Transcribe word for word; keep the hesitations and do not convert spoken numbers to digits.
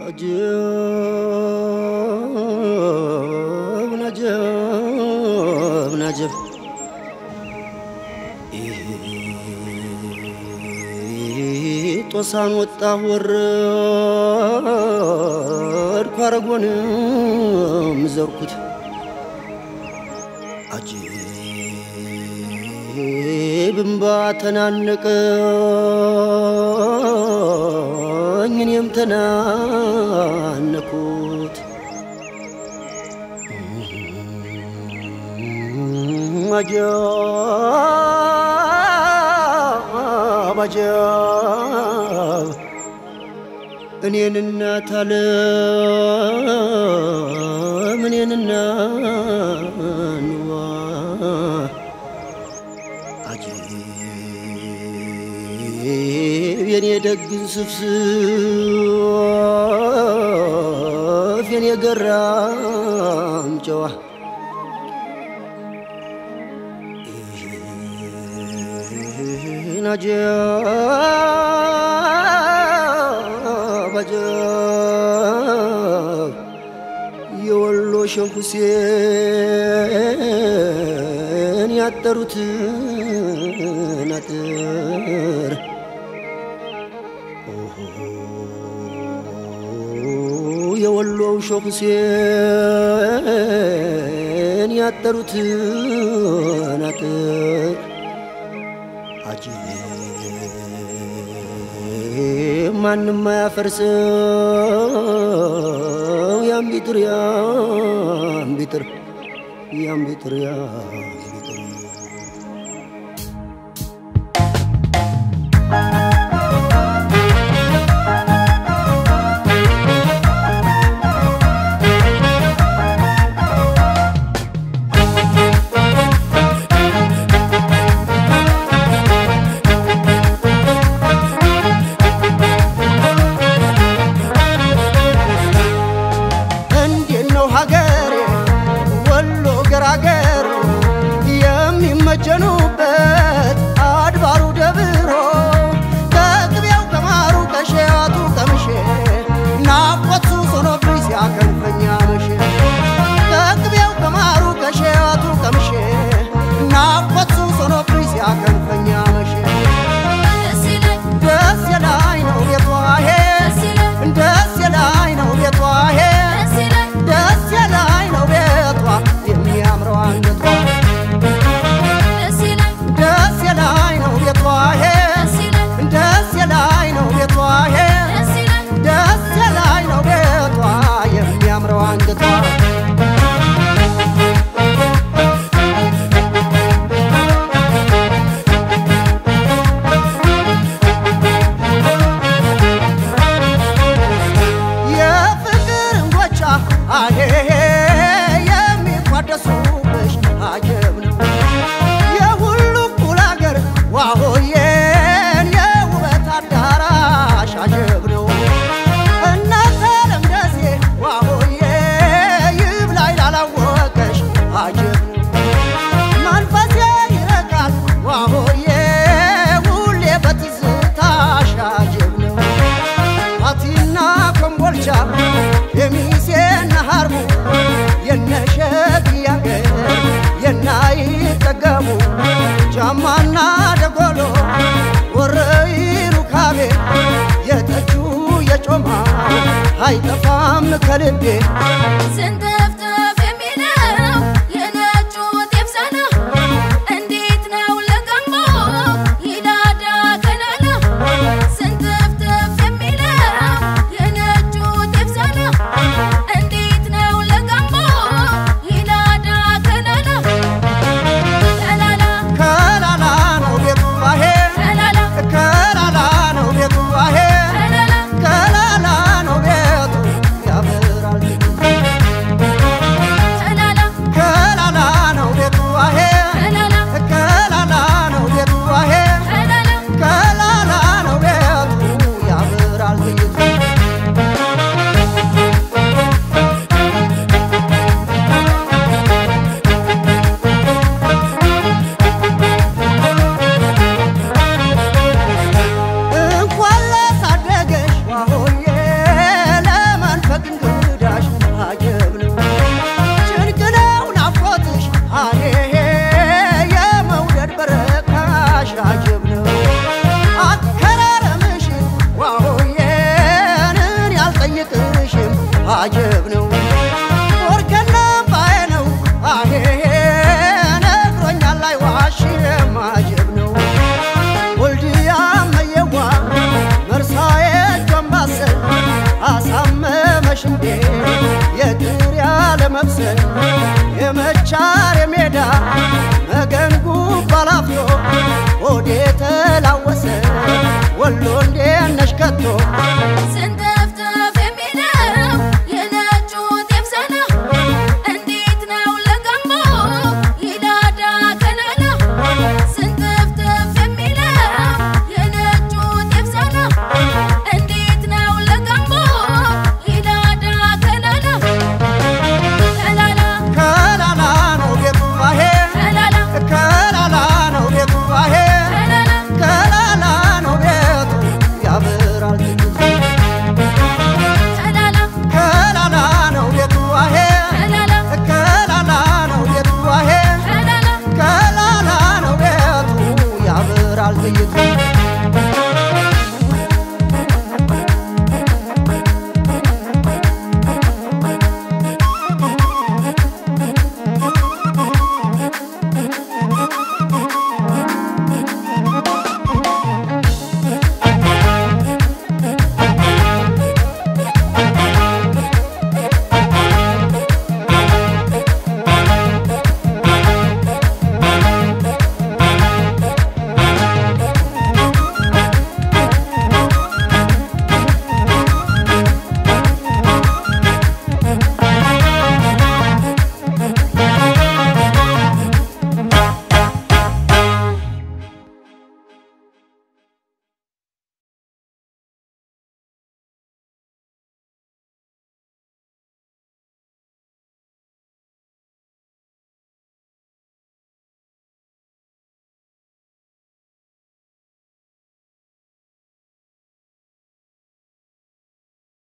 عجب نجب نجب توسان وطا ورد كارغون مزركوت عجب انبا تنانقኝ እኔም ተናነኩት عجب عجب እኔንና ታለም እኔንና ንዋ عجب የኔ ደግን ስፍስፍ የኔ ገራም ጨዋ عجب عجب يولو شيخ حسين ያጠሩት ናጥር يولو شيخ حسين ያጠሩት ናጥር عجب ማንም ማያፈርሰው ያም ቢጥር ያም ቢጥር ያም ቢጥር ያም ቢጥር ጀኑበት አድባሩ ደብሮ ከቅቤው ከማሩ ከሸዋቱ ከምሼ ናቆቱ ሶኖብኝ ሲያከንፈኛ መሼ ከቅቤው ከማሩ ከሸዋቱ ከምሼ ናቆቱ ሶኖብኝ ሲያከንፈኛ መሼ ደስ የላይ ነው ቤቷ ሄ ደስ የላይ ነው ቤቷ ሄ ደስ የላይ ነው ቤቷ የሚያምረው አንገቷ ደስ የላይ ነው ቤቷ ደስ የላይ ነው ቤቷ የሚያምረው አንገቷ የፍቅር እንጎቻ አሄ የሚቋደሱብሽ አጀብ ነው የሁሉ ኩል አገር ዋሆዬን የውበት አዳራሽ አጀብ ነው እናንተ ለምደሴ ዋሆዬ ይብላኝ ላላወቀሽ አጀብ ነው መንፈሴ ይረቃል ዋሆዬ ሁሌ በትዝታሽ አጀብ ነው አቲና ኮምቦልቻ የሚሴና ሀርቡ የነሸግያ የናይጠገሙ ጃማና ደጎሎ ወረይሩ ካቤ የጠጁ የጮማ አይጠፋም ከልቤ ስንተፍተፍ የሚለው የነጩ ጤፍ ሰና እንዴት ነው ለቀሞ ይዳዳ ከለላ ስንተፍተፍ የሚለው የነጩ ጤፍ ሰና እንዴት ነው ለቀሞ ይዳዳ ከለላ ከላላ ነው ቤቱ አሄ ከላላ ነው ቤቱ አሄ ከላላ ነው ቤቱ ያበራል ከቶ